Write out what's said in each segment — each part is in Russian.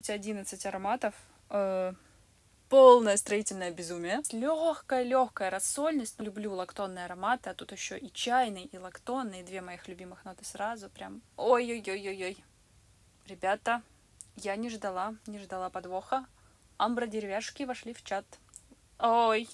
сути 11 ароматов. Полное строительное безумие. Легкая рассольность. Люблю лактонные ароматы, а тут еще и чайный, и лактонный. Две моих любимых ноты сразу. Прям ой-ой-ой-ой-ой. Ребята, я не ждала подвоха. Амбра-деревяшки вошли в чат. Ой.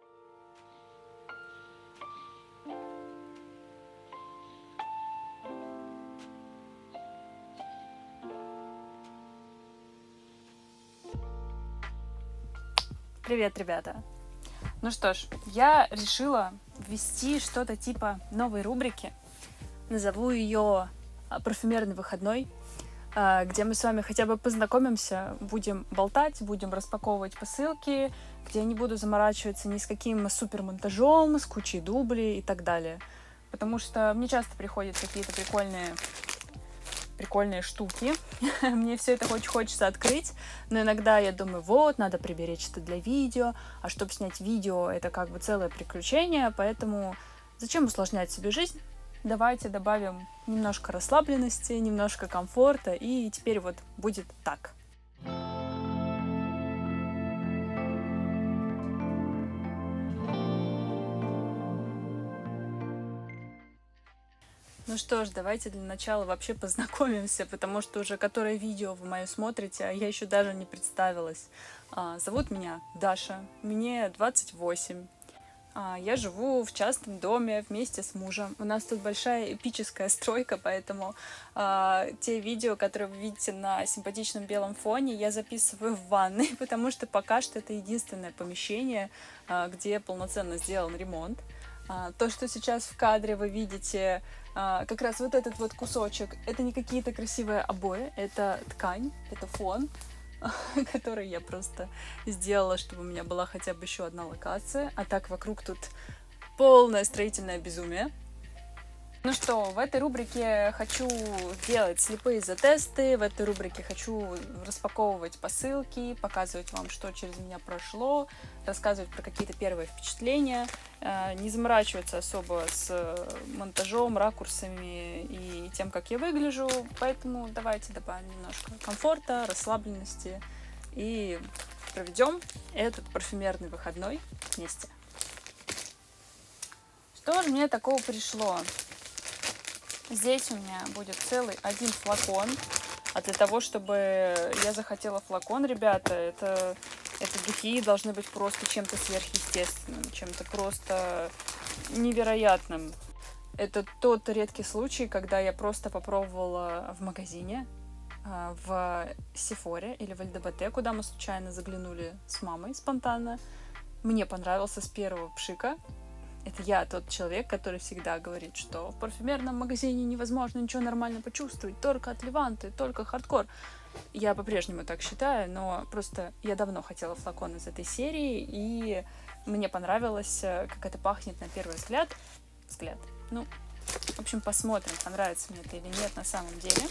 Привет, ребята. Ну что ж, я решила ввести что-то типа новой рубрики. Назову ее «Парфюмерный выходной», где мы с вами хотя бы познакомимся, будем болтать, будем распаковывать посылки, где я не буду заморачиваться ни с каким супермонтажом, с кучей дублей и так далее. Потому что мне часто приходят какие-то прикольные штуки. Мне все это очень хочется открыть, но иногда я думаю, вот, надо приберечь это для видео, а чтобы снять видео, это как бы целое приключение, поэтому зачем усложнять себе жизнь? Давайте добавим немножко расслабленности, немножко комфорта, и теперь вот будет так. Ну что ж, давайте для начала вообще познакомимся, потому что уже которое видео вы мое смотрите, а я еще даже не представилась. Зовут меня Даша, мне 28. Я живу в частном доме вместе с мужем. У нас тут большая эпическая стройка, поэтому те видео, которые вы видите на симпатичном белом фоне, я записываю в ванной, потому что пока что это единственное помещение, где полноценно сделан ремонт. То, что сейчас в кадре вы видите, как раз вот этот вот кусочек, это не какие-то красивые обои, это ткань, это фон, который я просто сделала, чтобы у меня была хотя бы еще одна локация, а так вокруг тут полное строительное безумие. Ну что, в этой рубрике хочу делать слепые затесты, в этой рубрике хочу распаковывать посылки, показывать вам, что через меня прошло, рассказывать про какие-то первые впечатления, не заморачиваться особо с монтажом, ракурсами и тем, как я выгляжу, поэтому давайте добавим немножко комфорта, расслабленности и проведем этот парфюмерный выходной вместе. Что же мне такого пришло? Здесь у меня будет целый один флакон. А для того, чтобы я захотела флакон, ребята, это духи должны быть просто чем-то сверхъестественным, чем-то просто невероятным. Это тот редкий случай, когда я просто попробовала в магазине, в Сефоре или в ЛДБТ, куда мы случайно заглянули с мамой спонтанно. Мне понравился с первого пшика. Это я тот человек, который всегда говорит, что в парфюмерном магазине невозможно ничего нормально почувствовать, только от Леванты, только хардкор. Я по-прежнему так считаю, но просто я давно хотела флакон из этой серии, и мне понравилось, как это пахнет на первый взгляд. Ну, в общем, посмотрим, понравится мне это или нет на самом деле.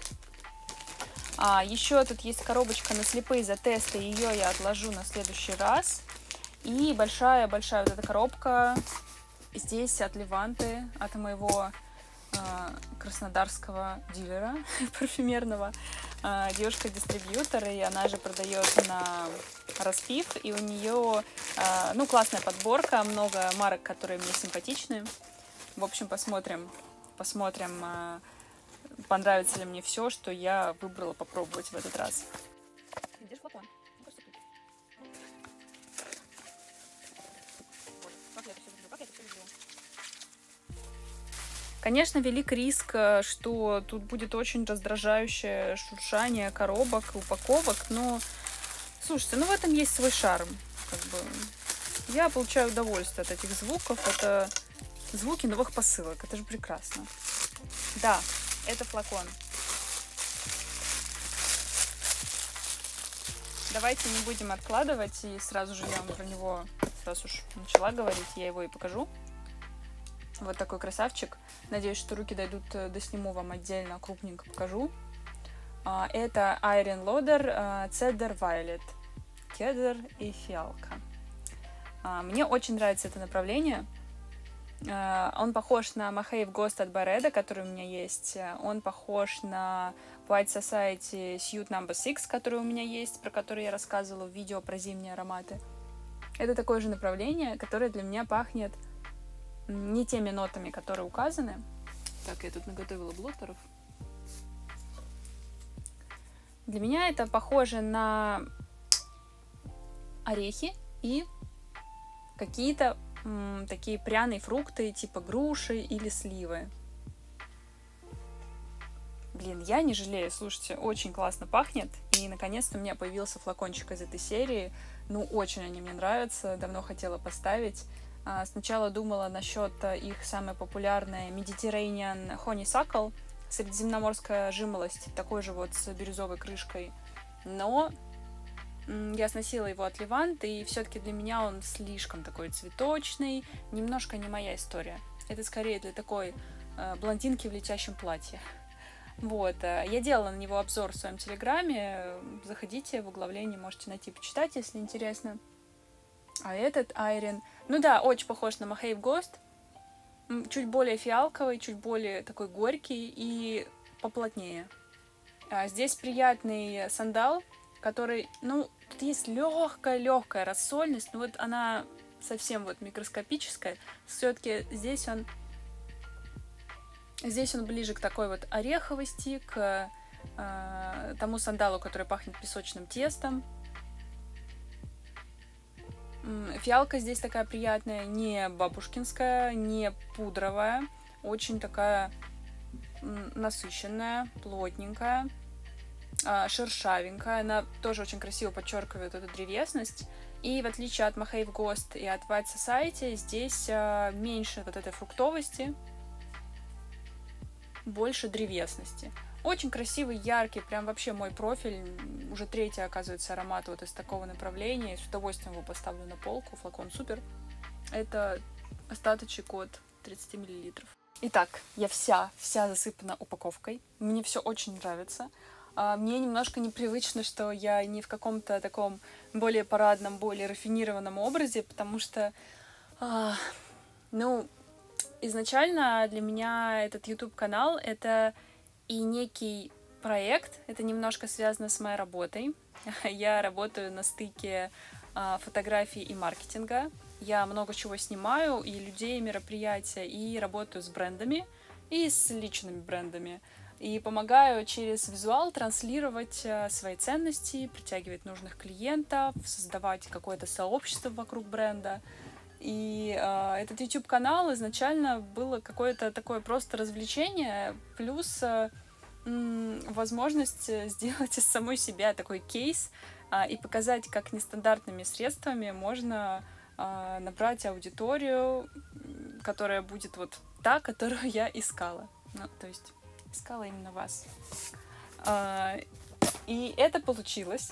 Еще тут есть коробочка на слепые затесты, ее я отложу на следующий раз. И большая вот эта коробка здесь от Леванты, от моего краснодарского дилера парфюмерного, девушка-дистрибьютор, и она же продает на распив, и у нее классная подборка, много марок, которые мне симпатичны. В общем, посмотрим, понравится ли мне все, что я выбрала попробовать в этот раз. Где же флакон? Конечно, велик риск, что тут будет очень раздражающее шуршание коробок, упаковок, но, слушайте, в этом есть свой шарм. Я получаю удовольствие от этих звуков, это звуки новых посылок, это же прекрасно. Да, это флакон. Давайте не будем откладывать, и сразу же я вам про него, раз уж начала говорить, я его и покажу. Вот такой красавчик. Надеюсь, что руки дойдут, досниму вам отдельно, крупненько покажу. Это Iron Loader Cedar Violet. Кедр и фиалка. Мне очень нравится это направление. Он похож на Махеев Ghost от Бареда, который у меня есть. Он похож на White Society Suite No. 6, который у меня есть, про который я рассказывала в видео про зимние ароматы. Это такое же направление, которое для меня пахнет не теми нотами, которые указаны. Так, я тут наготовила блотеров. Для меня это похоже на орехи и какие-то такие пряные фрукты, типа груши или сливы. Блин, я не жалею, слушайте, очень классно пахнет. И наконец-то у меня появился флакончик из этой серии. Ну, очень они мне нравятся, давно хотела поставить. Сначала думала насчет их самой популярной Mediterranean Honeysuckle, средиземноморская жимолость, такой же вот с бирюзовой крышкой. Но я сносила его от Левант, и все-таки для меня он слишком такой цветочный, немножко не моя история. Это скорее для такой блондинки в летящем платье. Вот, я делала на него обзор в своем телеграме, заходите в оглавление, можете найти, почитать, если интересно. А этот Айрин, ну да, очень похож на Mahave Ghost, чуть более фиалковый, чуть более такой горький и поплотнее. Здесь приятный сандал, который, ну, тут есть легкая рассольность, но вот она совсем вот микроскопическая. Все-таки здесь он ближе к такой вот ореховости, к тому сандалу, который пахнет песочным тестом. Фиалка здесь такая приятная, не бабушкинская, не пудровая, очень такая насыщенная, плотненькая, шершавенькая. Она тоже очень красиво подчеркивает эту древесность. И в отличие от Mahave Ghost и от White Society, здесь меньше вот этой фруктовости, больше древесности. Очень красивый, яркий, прям вообще мой профиль. Уже третий, оказывается, аромат вот из такого направления. С удовольствием его поставлю на полку. Флакон супер. Это остаточек от 30 мл. Итак, я вся засыпана упаковкой. Мне все очень нравится. Мне немножко непривычно, что я не в каком-то таком более парадном, более рафинированном образе, потому что, ну, изначально для меня этот YouTube-канал — это и некий проект, это немножко связано с моей работой. Я работаю на стыке фотографии и маркетинга. Я много чего снимаю, и людей, и мероприятия, и работаю с брендами, и с личными брендами. И помогаю через визуал транслировать свои ценности, притягивать нужных клиентов, создавать какое-то сообщество вокруг бренда. И этот YouTube-канал изначально было какое-то такое просто развлечение, плюс возможность сделать из самой себя такой кейс и показать, как нестандартными средствами можно набрать аудиторию, которая будет вот та, которую я искала. Ну, то есть искала именно вас. И это получилось.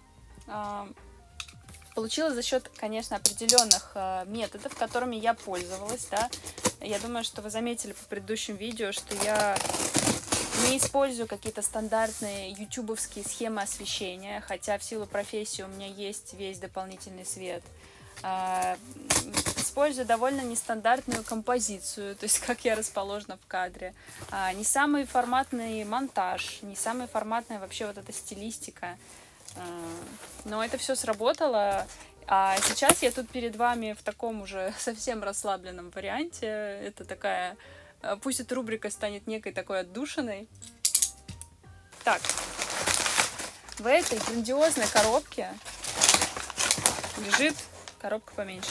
Получилось за счет, конечно, определенных методов, которыми я пользовалась, да. Я думаю, что вы заметили по предыдущим видео, что я не использую какие-то стандартные ютубовские схемы освещения, хотя в силу профессии у меня есть весь дополнительный свет. Использую довольно нестандартную композицию, то есть как я расположена в кадре. Не самый форматный монтаж, не самая форматная вообще вот эта стилистика. Но это все сработало. А сейчас я тут перед вами в таком уже совсем расслабленном варианте. Это такая... Пусть эта рубрика станет некой такой отдушиной. Так. В этой грандиозной коробке лежит коробка поменьше.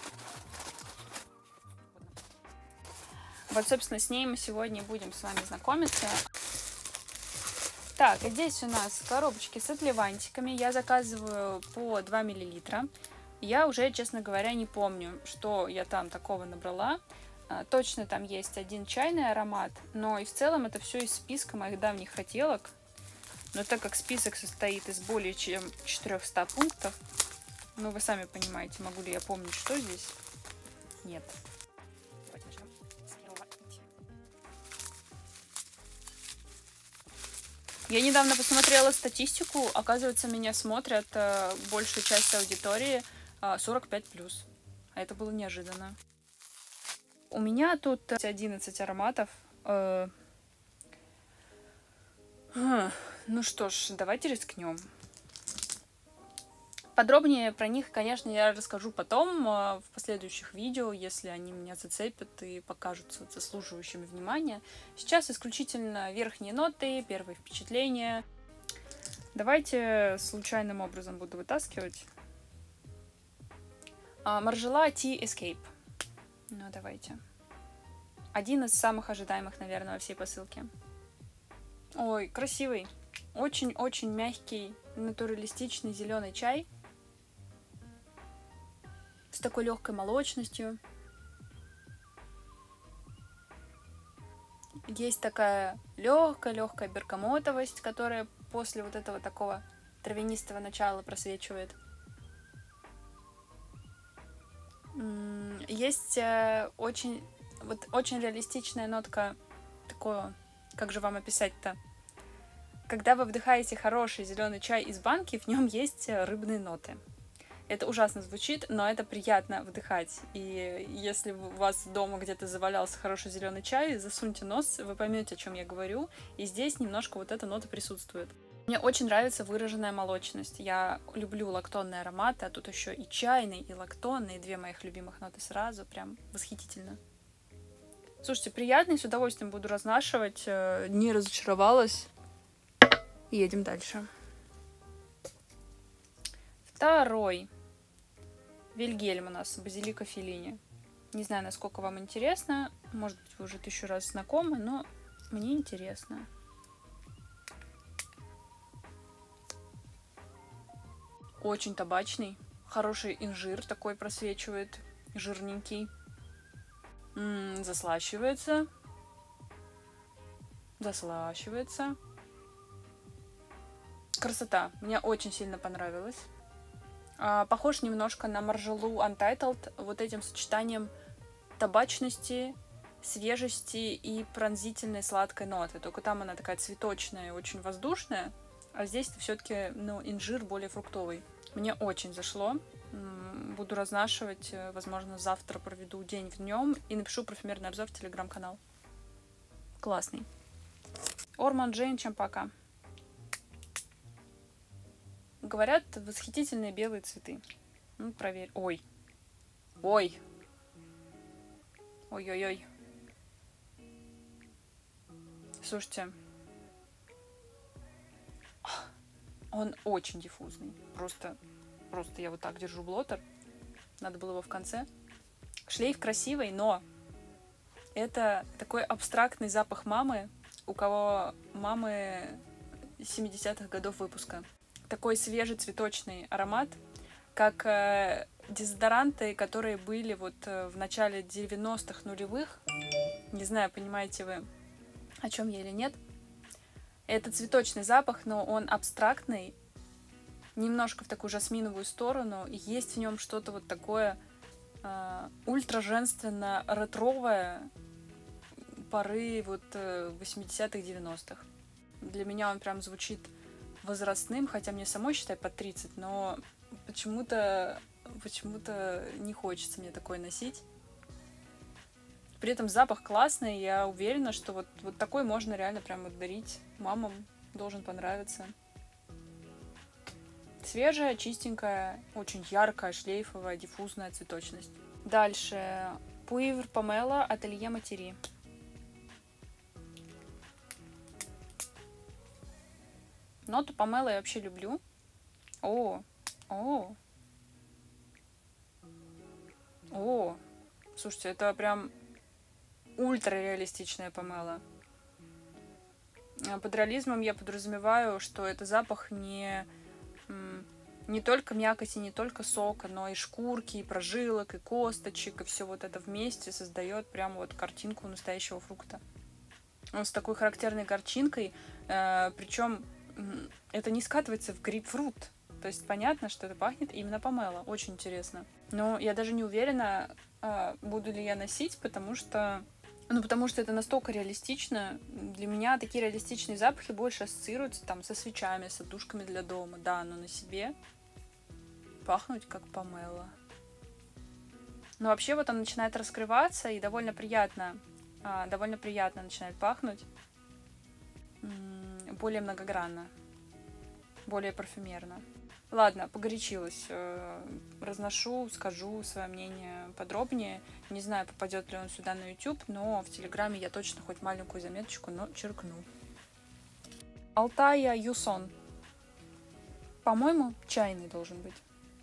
Вот, собственно, с ней мы сегодня будем с вами знакомиться. Так, и здесь у нас коробочки с отливантиками. Я заказываю по 2 мл. Я уже, честно говоря, не помню, что я там такого набрала. Точно там есть один чайный аромат, но и в целом это все из списка моих давних хотелок. Но так как список состоит из более чем 400 пунктов, ну вы сами понимаете, могу ли я помнить, что здесь? Нет. Давайте начнем с первого. Я недавно посмотрела статистику, оказывается, меня смотрят большую часть аудитории 45+. А это было неожиданно. У меня тут 11 ароматов. Ну что ж, давайте рискнем. Подробнее про них, конечно, я расскажу потом, в последующих видео, если они меня зацепят и покажутся заслуживающими внимания. Сейчас исключительно верхние ноты, первые впечатления. Давайте случайным образом буду вытаскивать. Margiela Tea Escape. Ну, давайте. Один из самых ожидаемых, наверное, во всей посылке. Ой, красивый. Очень-очень мягкий, натуралистичный зеленый чай. С такой легкой молочностью. Есть такая легкая бергамотовость, которая после вот этого такого травянистого начала просвечивает. Есть очень реалистичная нотка, такое, как же вам описать-то? Когда вы вдыхаете хороший зеленый чай из банки, в нем есть рыбные ноты. Это ужасно звучит, но это приятно вдыхать. И если у вас дома где-то завалялся хороший зеленый чай, засуньте нос, вы поймете, о чем я говорю. И здесь немножко вот эта нота присутствует. Мне очень нравится выраженная молочность. Я люблю лактонные ароматы, а тут еще и чайный, и лактонный. Две моих любимых ноты сразу. Прям восхитительно. Слушайте, приятный, с удовольствием буду разнашивать. Не разочаровалась. Едем дальше. Второй. Вильгельм у нас, Базилика Феллини. Не знаю, насколько вам интересно. Может быть, вы уже 1000 раз знакомы, но мне интересно. Очень табачный. Хороший инжир такой просвечивает. Жирненький. Заслащивается. Заслащивается. Красота. Мне очень сильно понравилось. Похож немножко на Margiela Untitled вот этим сочетанием табачности, свежести и пронзительной сладкой ноты. Только там она такая цветочная, очень воздушная, а здесь все-таки, ну, инжир более фруктовый. Мне очень зашло. Буду разнашивать, возможно, завтра проведу день в нем и напишу парфюмерный обзор в телеграм-канал. Классный. Орман Джейн Чампака. Говорят, восхитительные белые цветы. Ну, проверь. Ой. Ой. Ой-ой-ой. Слушайте. Он очень диффузный. Просто я вот так держу блотер. Надо было его в конце. Шлейф красивый, но это такой абстрактный запах мамы, у кого мамы 70-х годов выпуска. Такой свежий цветочный аромат, как дезодоранты, которые были вот в начале 90-х нулевых. Не знаю, понимаете вы, о чем я или нет. Это цветочный запах, но он абстрактный, немножко в такую жасминовую сторону. Есть в нем что-то вот такое ультра-женственно-ретровое поры вот 80-х, 90-х. Для меня он прям звучит возрастным, хотя мне самой, считай, под 30, но почему-то не хочется мне такое носить. При этом запах классный, я уверена, что вот такой можно реально прям дарить мамам, должен понравиться. Свежая, чистенькая, очень яркая, шлейфовая, диффузная цветочность. Дальше. Пуивр Помела, Ателье Матери. Ноту помела я вообще люблю. О. Слушайте, это прям ультра-реалистичная помела. Под реализмом я подразумеваю, что это запах не только мякоти, не только сока, но и шкурки, и прожилок, и косточек, и все вот это вместе создает прям вот картинку настоящего фрукта. Он с такой характерной горчинкой, причем это не скатывается в грейпфрут. То есть понятно, что это пахнет именно помело. Очень интересно. Но я даже не уверена, буду ли я носить, потому что это настолько реалистично. Для меня такие реалистичные запахи больше ассоциируются там со свечами, с отдушками для дома. Да, но на себе пахнуть как помело. Но вообще вот он начинает раскрываться и довольно приятно начинает пахнуть. более многогранно, более парфюмерно. Ладно, погорячилась. Разношу, скажу свое мнение подробнее. Не знаю, попадет ли он сюда на YouTube, но в Телеграме я точно хоть маленькую заметочку, но черкну. Алтая Юсон. По-моему, чайный должен быть.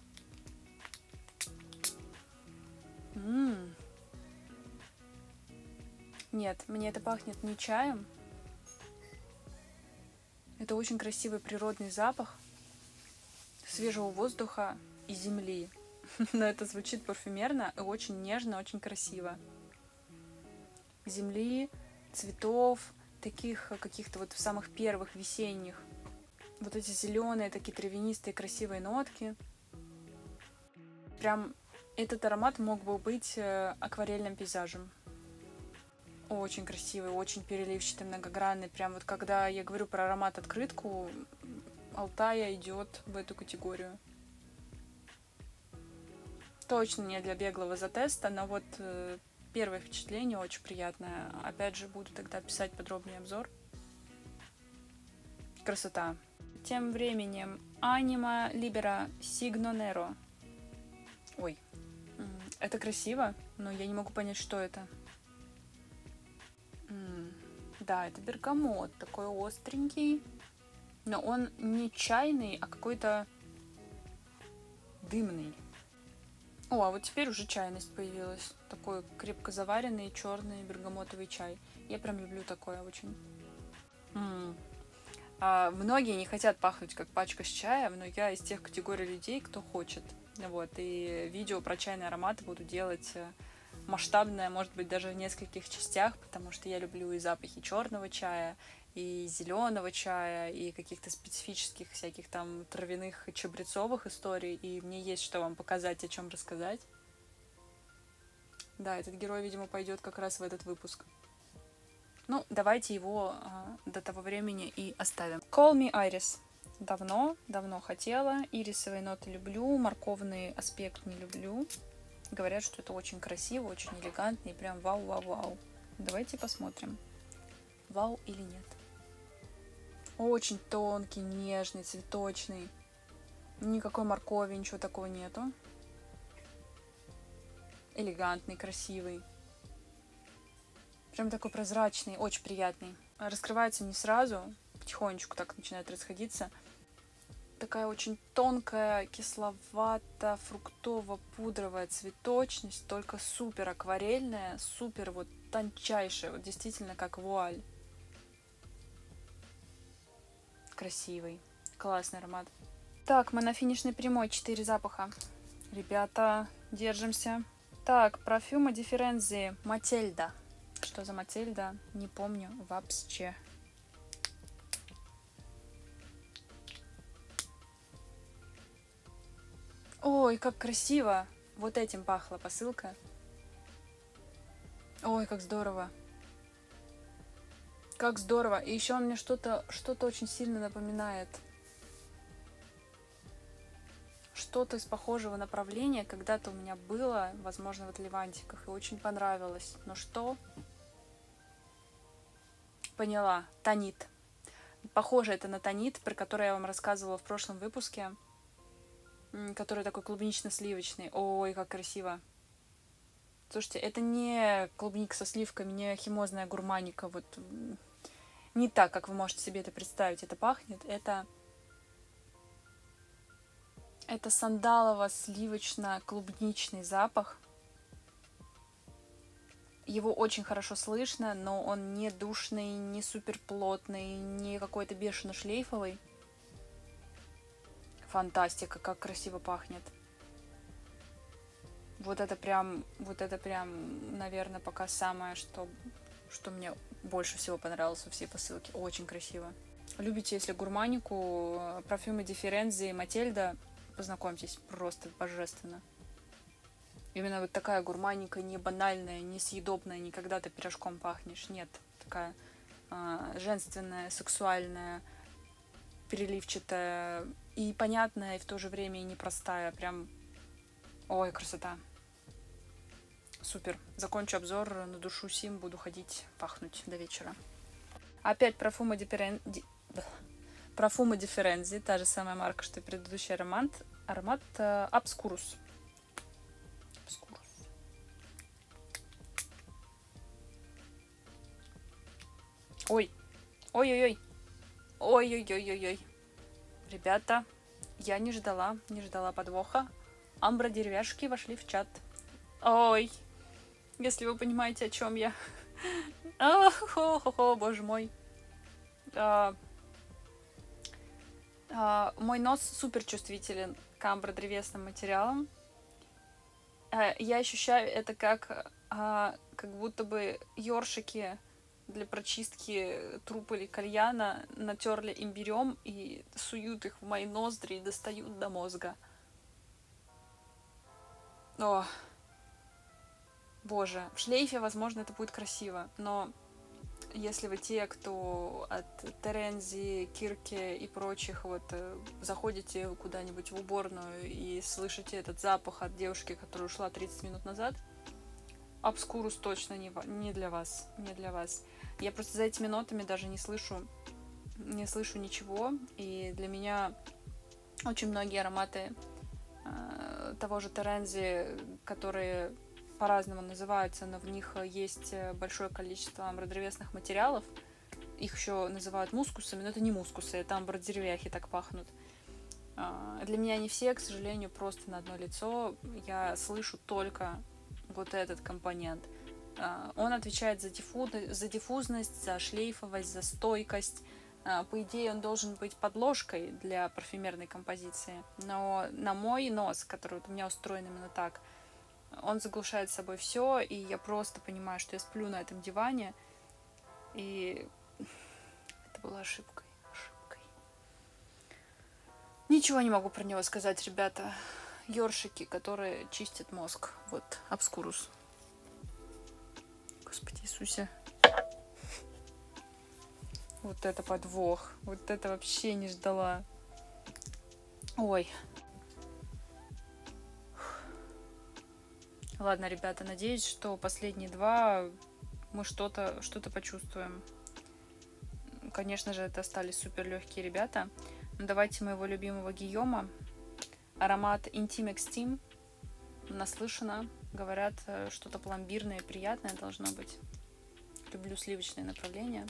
Нет, мне это пахнет не чаем. Это очень красивый природный запах свежего воздуха и земли. Но это звучит парфюмерно и очень нежно, очень красиво. Земли, цветов, таких каких-то вот самых первых весенних. Вот эти зеленые, такие травянистые, красивые нотки. Прям этот аромат мог бы быть акварельным пейзажем. Очень красивый, очень переливчатый, многогранный. Прям вот когда я говорю про аромат-открытку, Алтая идет в эту категорию. Точно не для беглого затеста, но вот первое впечатление очень приятное. Опять же, буду тогда писать подробный обзор. Красота. Тем временем Anima Libera Signo Nero. Ой, это красиво, но я не могу понять, что это. Да, это бергамот, такой остренький. Но он не чайный, а какой-то дымный. О, а вот теперь уже чайность появилась. Такой крепко заваренный черный бергамотовый чай. Я прям люблю такое очень. Многие не хотят пахнуть как пачка с чаем, но я из тех категорий людей, кто хочет. Вот, и видео про чайные ароматы буду делать масштабное, может быть, даже в нескольких частях, потому что я люблю и запахи черного чая, и зеленого чая, и каких-то специфических всяких там травяных и чабрецовых историй, и мне есть что вам показать, о чем рассказать. Да, этот герой, видимо, пойдет как раз в этот выпуск. Ну, давайте его до того времени и оставим. Call Me Iris. Давно хотела. Ирисовые ноты люблю, морковный аспект не люблю. Говорят, что это очень красиво, очень элегантно и прям вау-вау-вау. Давайте посмотрим, вау или нет. Очень тонкий, нежный, цветочный. Никакой моркови, ничего такого нету. Элегантный, красивый. Прям такой прозрачный, очень приятный. Раскрывается не сразу, потихонечку так начинает расходиться. Такая очень тонкая, кисловато-фруктово-пудровая цветочность, только супер акварельная, супер вот тончайшая, вот действительно как вуаль. Красивый, классный аромат. Так, мы на финишной прямой, 4 запаха. Ребята, держимся. Так, парфюма Дифференции Матильда. Что за Матильда? Не помню вообще. Ой, как красиво! Вот этим пахла посылка. Ой, как здорово! Как здорово! И еще он мне что-то очень сильно напоминает. Что-то из похожего направления когда-то у меня было, возможно, в Атлевантиках, и очень понравилось. Но что? Поняла. Тонит. Похоже это на тонит, про который я вам рассказывала в прошлом выпуске. Который такой клубнично-сливочный. Ой, как красиво. Слушайте, это не клубника со сливками, не химозная гурманика. Вот не так, как вы можете себе это представить. Это пахнет. Это сандалово-сливочно-клубничный запах. Его очень хорошо слышно, но он не душный, не супер плотный, не какой-то бешено шлейфовый. Фантастика, как красиво пахнет. Вот это прям, наверное, пока самое, что мне больше всего понравилось во всей посылке. Очень красиво. Любите, если гурманику, парфюмы Дифференции, Матильда, познакомьтесь, просто божественно. Именно вот такая гурманика, не банальная, не съедобная, не когда ты пирожком пахнешь. Нет, такая женственная, сексуальная, переливчатая и понятная, и в то же время и непростая. Прям, ой, красота. Супер. Закончу обзор, надушу сим, буду ходить пахнуть до вечера. Опять парфюма Profumo di Firenze, та же самая марка, что и предыдущий аромат. Аромат Obscurus. Ой, ой-ой-ой, ой-ой-ой-ой-ой. Ребята, я не ждала подвоха. Амбра деревяшки вошли в чат. Ой, если вы понимаете, о чем я. О, боже мой. Мой нос супер чувствителен к амбродревесным материалам. Я ощущаю это как будто бы ёршики для прочистки трупа или кальяна натерли имбирем и суют их в мои ноздри и достают до мозга. О, боже, в шлейфе, возможно, это будет красиво, но если вы те, кто от Терензи, Кирке и прочих вот заходите куда-нибудь в уборную и слышите этот запах от девушки, которая ушла 30 минут назад, Obscurus точно не для вас, не для вас. Я просто за этими нотами даже не слышу ничего, и для меня очень многие ароматы того же Терензи, которые по-разному называются, но в них есть большое количество амбродревесных материалов. Их еще называют мускусами, но это не мускусы, это амбродеревяхи так пахнут. Для меня они все, к сожалению, просто на одно лицо. Я слышу только вот этот компонент. Он отвечает за диффузность, за шлейфовость, за стойкость. По идее, он должен быть подложкой для парфюмерной композиции. Но на мой нос, который вот у меня устроен именно так, он заглушает собой все, и я просто понимаю, что я сплю на этом диване. И это была ошибкой. Ничего не могу про него сказать, ребята. Ёршики, которые чистят мозг. Вот, Obscurus. Господи Иисусе. Вот это подвох. Вот это вообще не ждала. Ой. Ладно, ребята, надеюсь, что последние два мы что-то почувствуем. Конечно же, это остались супер легкие ребята. Но давайте моего любимого Гийома. Аромат Intim Extim. Наслышана. Говорят, что-то пломбирное и приятное должно быть. Люблю сливочное направление.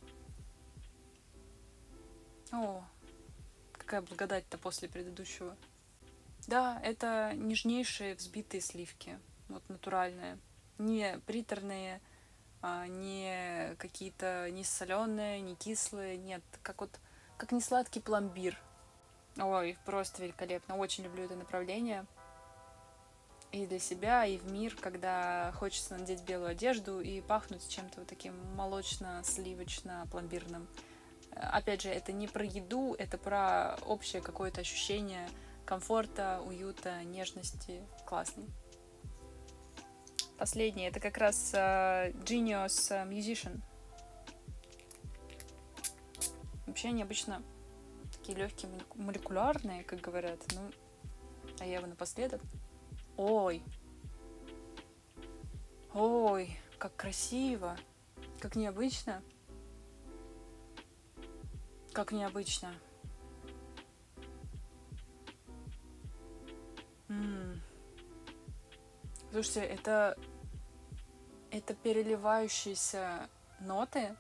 О, какая благодать-то после предыдущего. Да, это нежнейшие взбитые сливки. Вот натуральные. Не приторные, не какие-то не соленые, не кислые. Нет, как несладкий пломбир. Ой, просто великолепно. Очень люблю это направление. И для себя, и в мир, когда хочется надеть белую одежду и пахнуть чем-то вот таким молочно-сливочно-пломбирным. Опять же, это не про еду, это про общее какое-то ощущение комфорта, уюта, нежности. Классный. Последний. Это как раз Genius Musician. Вообще они обычно такие легкие, молекулярные, как говорят. Ну, а я его напоследок. Ой. Ой, как красиво. Как необычно. Как необычно. Слушайте, это переливающиеся ноты.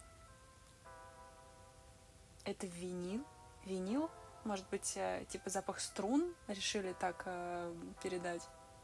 Это винил. Может быть, типа запах струн решили так передать.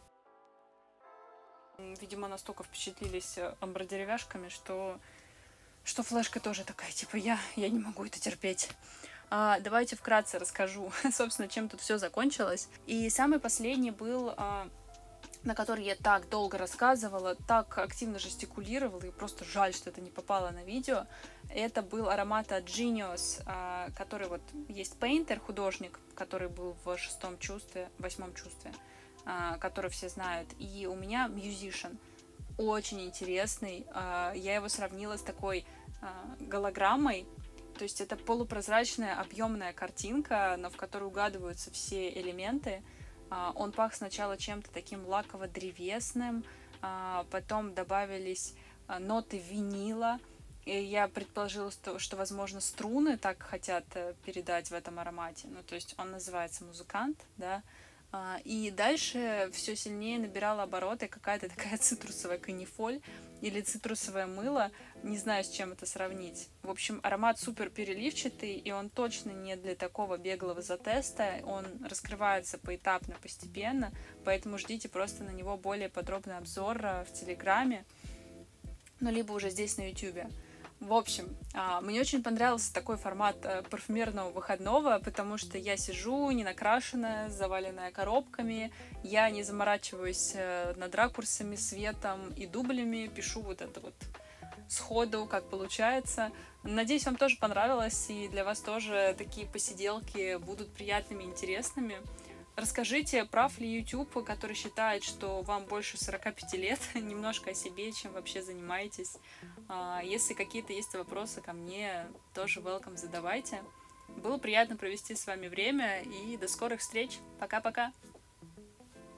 Видимо, настолько впечатлились амбродеревяшками, что флешка тоже такая, типа, я не могу это терпеть. Давайте вкратце расскажу, собственно, чем тут все закончилось. И самый последний был, на который я так долго рассказывала, так активно жестикулировала, и просто жаль, что это не попало на видео. Это был аромат от Genius, который вот есть Painter, художник, который был в 6-м чувстве, 8-м чувстве, который все знают. И у меня Musician, очень интересный. Я его сравнила с такой голограммой. То есть это полупрозрачная объемная картинка, но в которой угадываются все элементы. Он пах сначала чем-то таким лаково-древесным, потом добавились ноты винила, И я предположила, что, возможно, струны так хотят передать в этом аромате. Ну, то есть он называется «Музыкант», да. И дальше все сильнее набирала обороты какая-то такая цитрусовая канифоль или цитрусовое мыло. Не знаю, с чем это сравнить. В общем, аромат супер переливчатый, и он точно не для такого беглого затеста. Он раскрывается поэтапно, постепенно, поэтому ждите просто на него более подробный обзор в Телеграме, ну, либо уже здесь на Ютубе. В общем, мне очень понравился такой формат парфюмерного выходного, потому что я сижу не накрашенная, заваленная коробками, я не заморачиваюсь над ракурсами, светом и дублями, пишу вот это вот сходу, как получается. Надеюсь, вам тоже понравилось, и для вас тоже такие посиделки будут приятными и интересными. Расскажите, прав ли YouTube, который считает, что вам больше 45 лет, немножко о себе, чем вообще занимаетесь. Если какие-то есть вопросы ко мне, тоже welcome, задавайте. Было приятно провести с вами время, и до скорых встреч. Пока-пока!